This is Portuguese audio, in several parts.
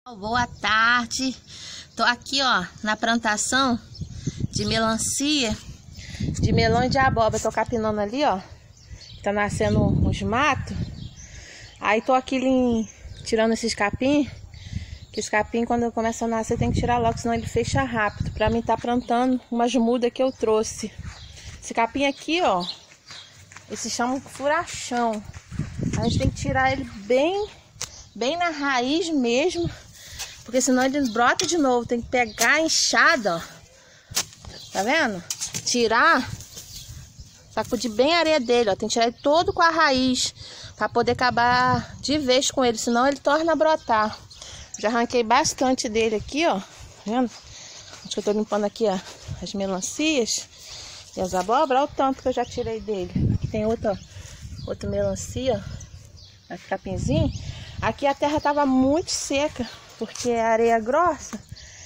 Boa tarde, tô aqui ó na plantação de melancia, de melão e de abóbora. Tô capinando ali ó, tá nascendo uns matos. Aí tô aqui tirando esses capim, que os capim quando começa a nascer tem que tirar logo, senão ele fecha rápido. Pra mim tá plantando umas mudas que eu trouxe. Esse capim aqui ó, esse chama furachão. A gente tem que tirar ele bem na raiz mesmo, porque senão ele brota de novo. Tem que pegar a enxada, ó. Tá vendo? Tirar, sacudir bem a areia dele, ó. Tem que tirar ele todo com a raiz, pra poder acabar de vez com ele, senão ele torna a brotar. Já arranquei bastante dele aqui, ó. Tá vendo? Acho que eu tô limpando aqui, ó, as melancias e as abóboras. Olha o tanto que eu já tirei dele. Aqui tem outra melancia, ó, capinzinho. Aqui a terra tava muito seca, porque é areia grossa.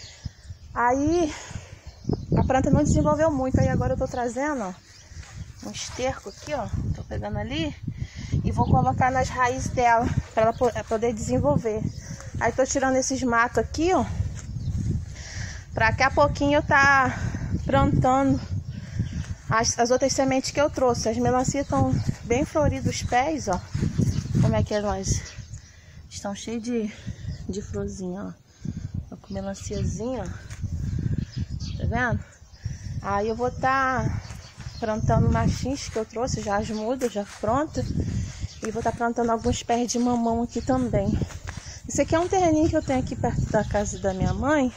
Aí a planta não desenvolveu muito. Aí agora eu tô trazendo, ó, um esterco aqui, ó. Tô pegando ali e vou colocar nas raízes dela, para ela poder desenvolver. Aí tô tirando esses matos aqui, ó, pra daqui a pouquinho eu tá plantando as outras sementes que eu trouxe. As melancias estão bem floridas os pés, ó. Como é que elas estão cheias de florzinha, ó. Com melanciazinha, ó. Tá vendo? Aí eu vou estar plantando machins que eu trouxe, já as mudas, já pronta. E vou estar plantando alguns pés de mamão aqui também. Esse aqui é um terreninho que eu tenho aqui perto da casa da minha mãe.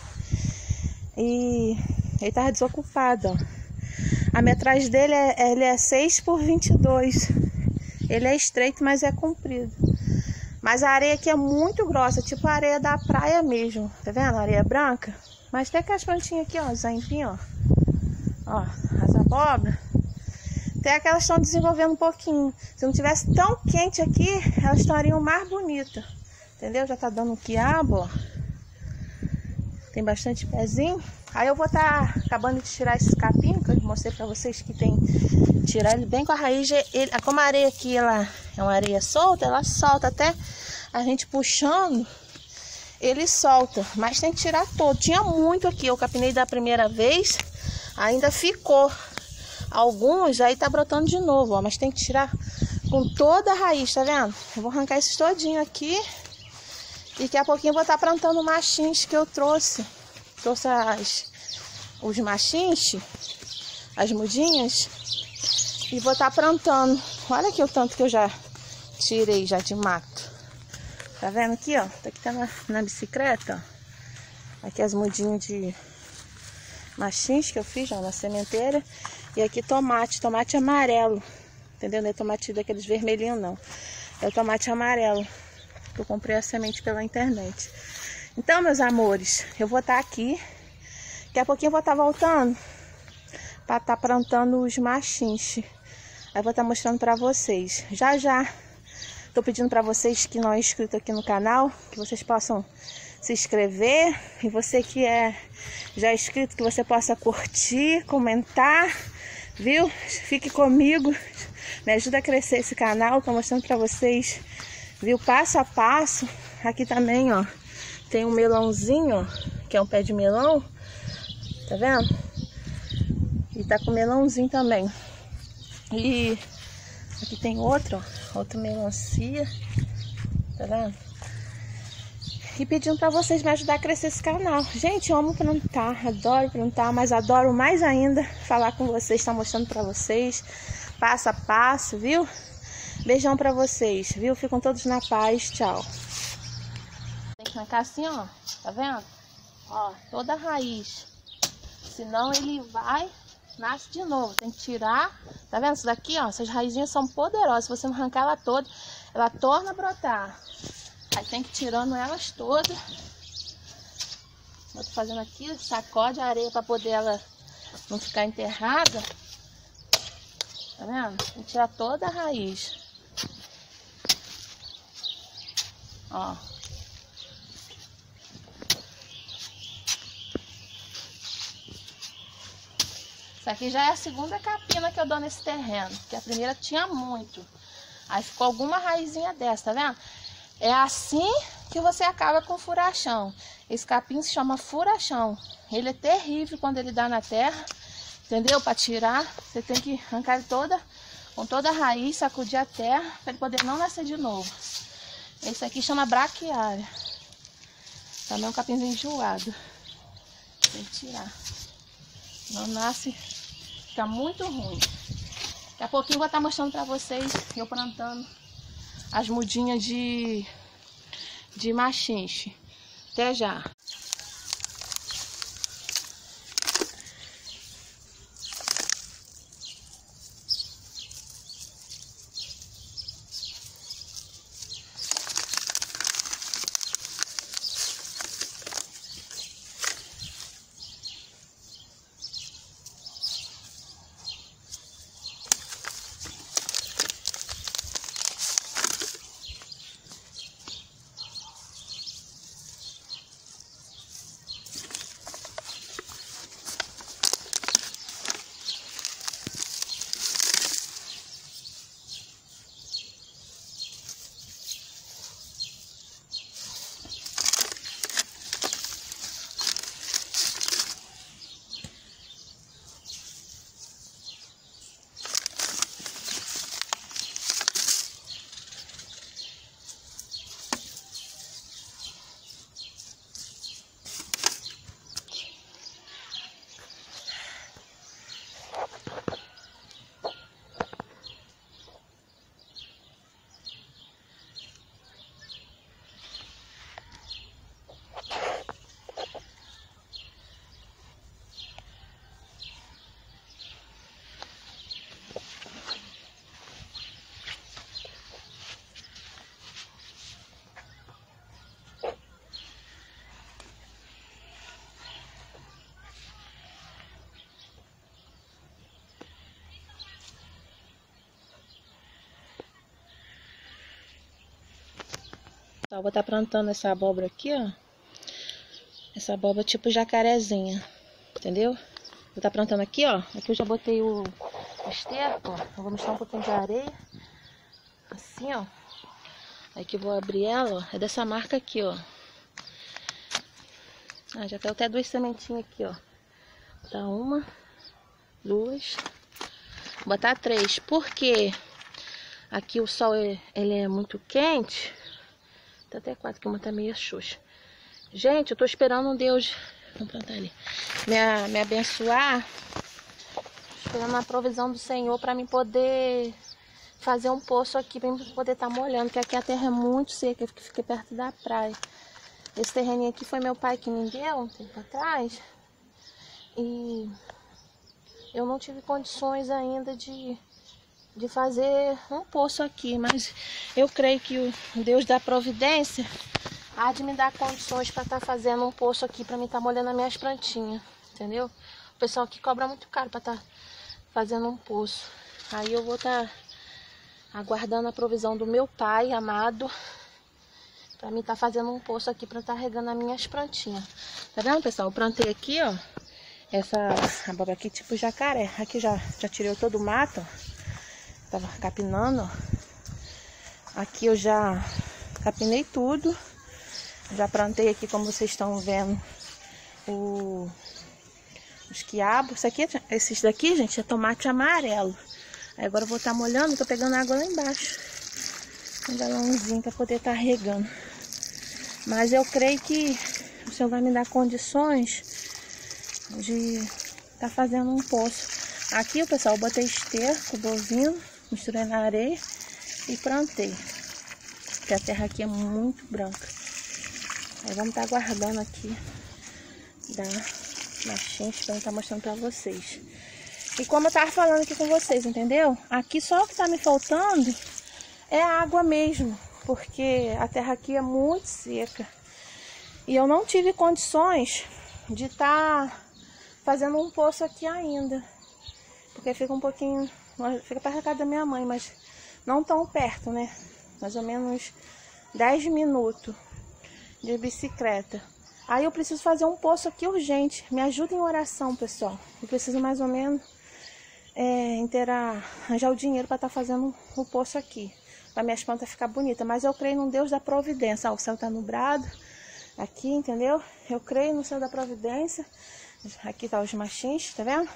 E ele tava desocupado, ó. A metragem dele ele é 6 por 22. Ele é estreito, mas é comprido. Mas a areia aqui é muito grossa, tipo a areia da praia mesmo. Tá vendo? A areia branca. Mas tem aquelas plantinhas aqui, ó, os aipim, ó. Ó, as abóboras. Até que elas estão desenvolvendo um pouquinho. Se não tivesse tão quente aqui, elas estariam mais bonitas. Entendeu? Já tá dando um quiabo, ó. Tem bastante pezinho. Aí eu vou estar acabando de tirar esses capim, que eu mostrei pra vocês que tem que tirar ele bem com a raiz. Como a areia aqui ela é uma areia solta, ela solta até a gente puxando, ele solta. Mas tem que tirar todo. Tinha muito aqui, eu capinei da primeira vez, ainda ficou. Alguns aí tá brotando de novo, ó. Mas tem que tirar com toda a raiz, tá vendo? Eu vou arrancar esses todinho aqui. E daqui a pouquinho eu vou estar plantando machins que eu trouxe. Trouxe os machins, as mudinhas. E vou estar plantando. Olha aqui o tanto que eu já tirei já de mato. Tá vendo aqui, ó? Tá aqui tá na bicicleta, ó. Aqui as mudinhas de machins que eu fiz, ó, na sementeira. E aqui tomate amarelo. Entendeu? Não é tomate daqueles vermelhinhos, não. É o tomate amarelo. Eu comprei a semente pela internet. Então, meus amores, eu vou estar aqui. Daqui a pouquinho eu vou estar voltando para estar plantando os machins. Aí eu vou estar mostrando para vocês. Já tô pedindo para vocês que não é inscrito aqui no canal, que vocês possam se inscrever. E você que já é inscrito, que você possa curtir, comentar, viu? Fique comigo, me ajuda a crescer esse canal. Tô mostrando para vocês, viu, passo a passo. Aqui também, ó, tem um melãozinho, ó, que é um pé de melão. Tá vendo? E tá com melãozinho também. E aqui tem outra melancia. Tá vendo? E pedindo pra vocês me ajudar a crescer esse canal. Gente, eu amo plantar, adoro plantar, mas adoro mais ainda falar com vocês, estar mostrando pra vocês, passo a passo, viu? Beijão pra vocês, viu? Ficam todos na paz, tchau. Tem que arrancar assim, ó, tá vendo? Ó, toda a raiz. Senão ele nasce de novo. Tem que tirar, tá vendo? Isso daqui, ó, essas raizinhas são poderosas. Se você não arrancar ela toda, ela torna a brotar. Aí tem que ir tirando elas todas. Eu tô fazendo aqui, sacode a areia pra poder ela não ficar enterrada. Tá vendo? Tem que tirar toda a raiz. Ó. Isso aqui já é a segunda capina que eu dou nesse terreno, porque a primeira tinha muito. Aí ficou alguma raizinha dessa, tá vendo? É assim que você acaba com o furachão. Esse capim se chama furachão. Ele é terrível quando ele dá na terra, entendeu? Para tirar, você tem que arrancar ele com toda a raiz, sacudir a terra, para ele poder não nascer de novo. Esse aqui chama braquiária. Também é um capinzinho enjoado. Tem que tirar. Não nasce, fica muito ruim. Daqui a pouquinho eu vou estar mostrando para vocês eu plantando as mudinhas de machinche. Até já. Eu vou estar plantando essa abóbora aqui, ó. Essa abóbora tipo jacarezinha, entendeu? Vou estar plantando aqui, ó. Aqui eu já botei o esterco, ó. Eu vou misturar um pouquinho de areia. Assim, ó. Aí que eu vou abrir ela, ó. É dessa marca aqui, ó. Ah, já caiu até 2 sementinhas aqui, ó. Tá 1, 2. Vou botar 3. Porque aqui o sol ele é muito quente. Tá até 4, que uma tá meio xoxa. Gente, eu tô esperando Deus, vamos plantar ali, me abençoar. Esperando a provisão do Senhor para mim poder fazer um poço aqui, para mim poder estar molhando, porque aqui a terra é muito seca, que fica perto da praia. Esse terreninho aqui foi meu pai que me deu um tempo atrás. E eu não tive condições ainda de fazer um poço aqui, mas eu creio que o Deus da providência há de me dar condições para estar fazendo um poço aqui, para mim estar molhando as minhas plantinhas, entendeu? O pessoal aqui cobra muito caro para estar fazendo um poço. Aí eu vou estar aguardando a provisão do meu pai amado, para mim estar fazendo um poço aqui, para estar regando as minhas plantinhas. Tá vendo, pessoal? Eu plantei aqui, ó, essa abóbora aqui tipo jacaré. Aqui já tirei todo o mato, ó. Tava capinando, ó. Aqui eu já capinei tudo. Já plantei aqui, como vocês estão vendo, os quiabos. Isso aqui, esses daqui, gente, é tomate amarelo. Aí agora eu vou estar molhando, tô pegando água lá embaixo. Um galãozinho para poder estar regando. Mas eu creio que o Senhor vai me dar condições de estar fazendo um poço. Aqui, pessoal, eu botei esterco bovino, misturei na areia e plantei. Porque a terra aqui é muito branca. Aí vamos estar aguardando aqui da machinche para eu estar mostrando para vocês. E como eu tava falando aqui com vocês, entendeu? Aqui só o que tá me faltando é a água mesmo, porque a terra aqui é muito seca. E eu não tive condições de estar fazendo um poço aqui ainda. Porque fica um pouquinho, fica perto da casa da minha mãe, mas não tão perto, né? Mais ou menos 10 minutos de bicicleta. Aí eu preciso fazer um poço aqui urgente. Me ajuda em oração, pessoal. Eu preciso mais ou menos arranjar o dinheiro para estar fazendo o poço aqui. para minhas plantas ficar bonitas. Mas eu creio no Deus da providência. Ó, o céu tá nublado aqui, entendeu? Eu creio no céu da providência. Aqui tá os machins, tá vendo?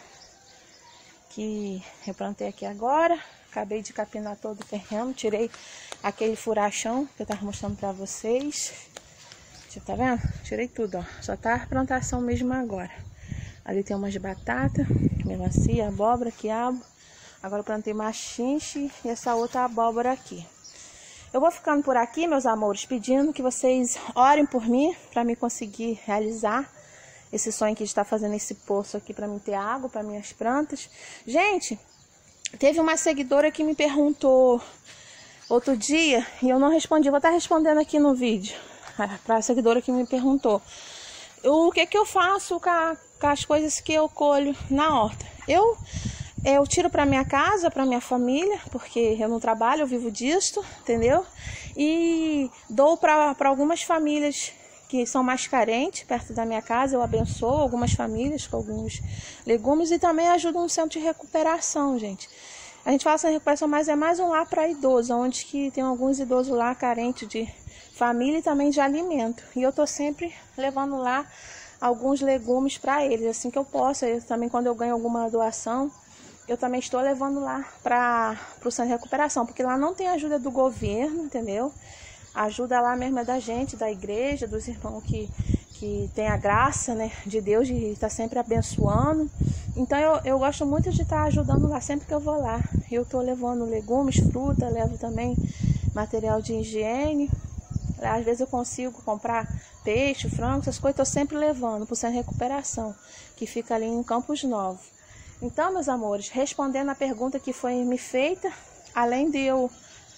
Que eu plantei aqui agora. Acabei de capinar todo o terreno. Tirei aquele furachão que eu tava mostrando pra vocês. Tá vendo? Tirei tudo, ó. Só tá a plantação mesmo agora. Ali tem umas batatas, melancia, abóbora, quiabo. Agora eu plantei machinche e essa outra abóbora aqui. Eu vou ficando por aqui, meus amores, pedindo que vocês orem por mim para me conseguir realizar esse sonho que de estar fazendo esse poço aqui para mim ter água para minhas plantas. Gente, teve uma seguidora que me perguntou outro dia e eu não respondi. Vou estar respondendo aqui no vídeo para a seguidora que me perguntou o que eu faço com as coisas que eu colho na horta. Eu tiro para minha casa, para minha família, porque eu não trabalho, eu vivo disto, entendeu? E dou para algumas famílias que são mais carentes perto da minha casa. Eu abençoo algumas famílias com alguns legumes e também ajudo um centro de recuperação, gente. A gente fala assim, recuperação, mas é mais um lar para idoso, onde que tem alguns idosos lá carentes de família e também de alimento. E eu tô sempre levando lá alguns legumes para eles, assim que eu posso. Eu também, quando eu ganho alguma doação, eu também estou levando lá para o centro de recuperação, porque lá não tem ajuda do governo, entendeu? A ajuda lá mesmo é da gente, da igreja, dos irmãos que tem a graça, né, de Deus, de estar sempre abençoando. Então eu gosto muito de estar ajudando lá sempre que eu vou lá. Eu estou levando legumes, fruta, levo também material de higiene. Às vezes eu consigo comprar peixe, frango, essas coisas, estou sempre levando para o centro de recuperação, que fica ali em Campos Novos. Então, meus amores, respondendo a pergunta que foi me feita, além de eu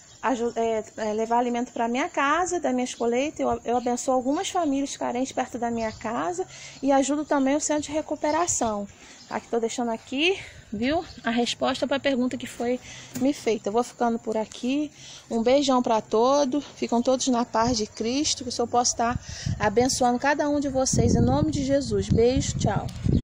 levar alimento para minha casa, das minhas colheitas, eu abençoo algumas famílias carentes perto da minha casa e ajudo também o centro de recuperação. Aqui estou deixando aqui, viu? A resposta para a pergunta que foi me feita. Eu vou ficando por aqui. Um beijão para todos. Ficam todos na paz de Cristo. Que o Senhor possa estar abençoando cada um de vocês. Em nome de Jesus. Beijo, tchau.